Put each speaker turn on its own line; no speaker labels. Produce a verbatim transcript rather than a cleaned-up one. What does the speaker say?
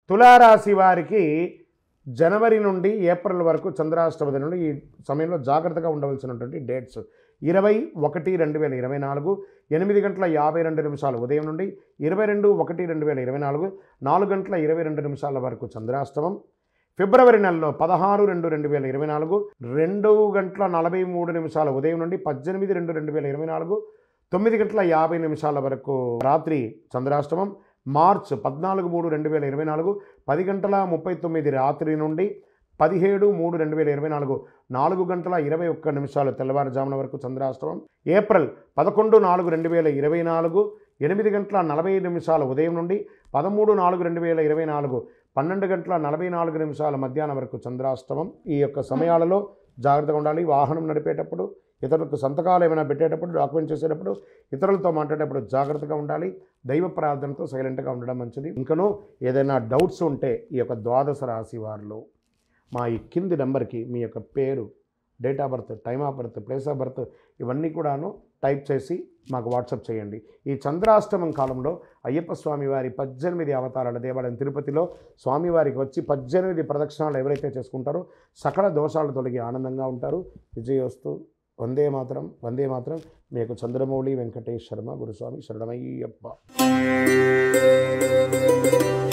తులారాశి వారికి జనవరి నుండి ఏప్రిల్ వరకు చంద్రాష్టమ నుండి ఈ సమయంలో జాగ్రత్తగా ఉండవలసినటువంటి డేట్స్ ఇరవై ఒకటి రెండు వేల ఇరవై నాలుగు ఎనిమిది గంటల యాభై రెండు నిమిషాలు ఉదయం నుండి ఇరవై రెండు ఒకటి రెండు వేల ఇరవై నాలుగు నాలుగు గంటల ఇరవై రెండు నిమిషాల వరకు చంద్రాష్టమం. ఫిబ్రవరి నెలలో పదహారు రెండు రెండు వేల ఇరవై నాలుగు రెండు గంటల నలభై మూడు నిమిషాల ఉదయం నుండి పద్దెనిమిది రెండు రెండు వేల ఇరవై నాలుగు తొమ్మిది గంటల యాభై నిమిషాల వరకు రాత్రి చంద్రాష్టమం. మార్చ్ పద్నాలుగు మూడు రెండు వేల ఇరవై నాలుగు పది గంటల ముప్పై తొమ్మిది రాత్రి నుండి పదిహేడు మూడు రెండు వేల ఇరవై నాలుగు నాలుగు గంటల ఇరవై ఒక్క నిమిషాలు తెల్లవారుజామున వరకు చంద్రాష్టమం. ఏప్రిల్ పదకొండు నాలుగు రెండు వేల ఇరవై నాలుగు ఎనిమిది గంటల నలభై నిమిషాల ఉదయం నుండి పదమూడు నాలుగు రెండు వేల ఇరవై నాలుగు పన్నెండు గంటల నలభై నాలుగు నిమిషాల మధ్యాహ్నం వరకు చంద్రాష్టమం. ఈ యొక్క సమయాలలో జాగ్రత్తగా ఉండాలి. వాహనం నడిపేటప్పుడు, ఇతరులకు సంతకాలు ఏమైనా పెట్టేటప్పుడు, డాక్యుమెంట్ చేసేటప్పుడు, ఇతరులతో మాట్లాడేటప్పుడు జాగ్రత్తగా ఉండాలి. దైవ ప్రార్థనతో సైలెంట్గా ఉండడం మంచిది. ఇంకనూ ఏదైనా డౌట్స్ ఉంటే ఈ యొక్క ద్వాదశ రాశి వారిలో మా ఈ కింది నెంబర్కి మీ యొక్క పేరు, date of birth, time of birth, place of birth ఇవన్నీ కూడాను టైప్ చేసి మాకు వాట్సాప్ చేయండి. ఈ చంద్రాష్టమం కాలంలో అయ్యప్ప స్వామివారి పద్దెనిమిది అవతారాల దేవాలయం తిరుపతిలో స్వామివారికి వచ్చి పద్దెనిమిది ప్రదక్షిణాలు ఎవరైతే చేసుకుంటారో సకల దోషాలు తొలగి ఆనందంగా ఉంటారు. విజయోస్తు. వందే మాతరం, వందే మాతరం. మీకు చంద్రమౌళి వెంకటేష్ శర్మ గురుస్వామి శరణమయ్యప్ప.